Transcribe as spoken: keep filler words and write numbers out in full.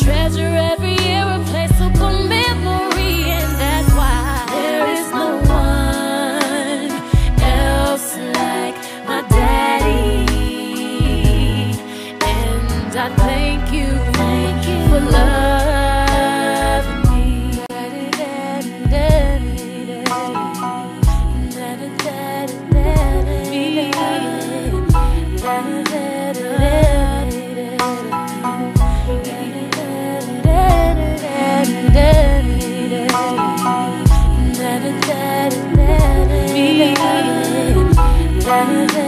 treasure every irreplaceable memory, and that's why there is no one else like my daddy. And I thank you, thank you for loving me. Me.